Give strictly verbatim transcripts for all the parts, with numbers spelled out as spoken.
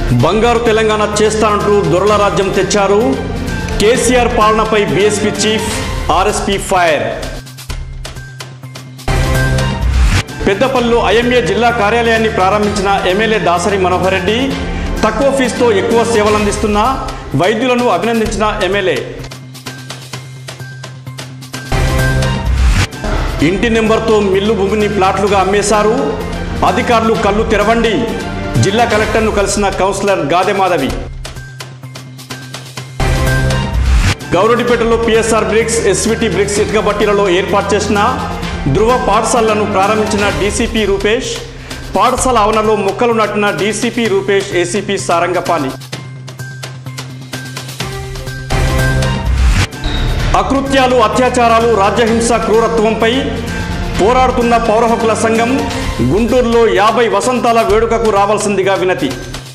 బంగారు తెలంగాణ చేస్తానంటూ దొరల రాజ్యం తెచ్చారు. కేసీఆర్ పాలనపై బీఎస్పీ చీఫ్ ఆర్ఎస్పీ ఫైర్. పెద్దపల్లిలో ఐఎంఏ జిల్లా కార్యాలయాన్ని ప్రారంభించిన ఎమ్మెల్యే దాసరి మనోహర్ రెడ్డి తక్కువ ఫీజుతో ఎక్కువ సేవలందిస్తున్న వైద్యులను అభినందించిన ఎమ్మెల్యే. ఇంటి నెంబర్తో మిల్లు భూమిని ప్లాట్లుగా అమ్మేశారు. అధికారులు కళ్ళు తెరవండి. జిల్లా కలెక్టర్ను కలిసిన కౌన్సిలర్ గాదె మాధవి. గౌరడిపేటలో పిఎస్ఆర్ బ్రిక్స్, ఎస్విటి బ్రిక్స్ ఇటుక బట్టీలలో ఏర్పాటు చేసిన ధృవ పాఠశాలను ప్రారంభించిన డీసీపీ రూపేష్. పాఠశాల ఆవరణలో మొక్కలు నాటిన డీసీపీ రూపేష్, ఏసీపీ సారంగపాణి. అకృత్యాలు, అత్యాచారాలు, రాజ్యహింస, క్రూరత్వంపై పోరాడుతున్న పౌర హక్కుల సంఘం గుంటూరులో యాభై వసంతాల వేడుకకు రావాల్సిందిగా వినతి.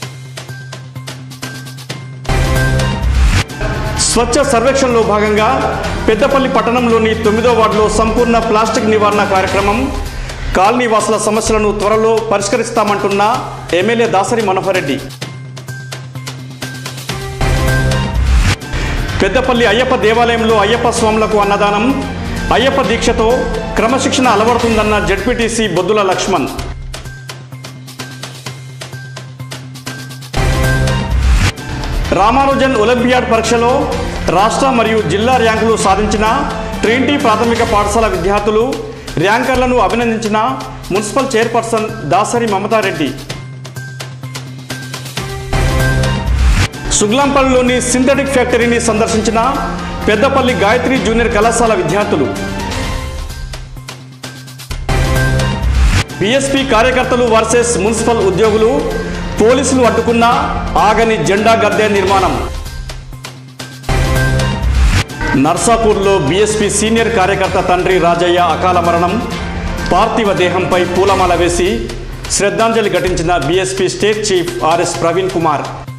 స్వచ్ఛ సర్వేక్షణలో భాగంగా పెద్దపల్లి పట్టణంలోని తొమ్మిదో వార్డులో సంపూర్ణ ప్లాస్టిక్ నివారణ కార్యక్రమం. కాలనీ వాసుల సమస్యలను త్వరలో పరిష్కరిస్తామంటున్న ఎమ్మెల్యే దాసరి మనోహర్ రెడ్డి. పెద్దపల్లి అయ్యప్ప దేవాలయంలో అయ్యప్ప స్వాములకు అన్నదానం. అయ్యప్ప దీక్షతో క్రమశిక్షణ అలవడుతుందన్న జెడ్పీటీసీ బొద్దుల లక్ష్మణ్. రామానుజన్ ఒలింపియాడ్ పరీక్షలో రాష్ట్ర మరియు జిల్లా ర్యాంకులు సాధించిన ట్రినిటీ ప్రాథమిక పాఠశాల విద్యార్థులు, ర్యాంకర్లను అభినందించిన మున్సిపల్ చైర్పర్సన్ దాసరి మమతారెడ్డి. సుగ్లాంపల్లిలోని సింథటిక్ ఫ్యాక్టరీని సందర్శించిన పెద్దపల్లి గాయత్రి జూనియర్ కళాశాల విద్యార్థులు. బీఎస్పీ కార్యకర్తలు వర్సెస్ మున్సిపల్ ఉద్యోగులు, పోలీసులు అడ్డుకున్న ఆగని జెండా గద్దె నిర్మాణం. నర్సాపూర్లో బీఎస్పీ సీనియర్ కార్యకర్త తండ్రి రాజయ్య అకాల మరణం. పార్థివ దేహంపై పూలమాల వేసి శ్రద్ధాంజలి ఘటించిన BSP state chief RS Praveen Kumar.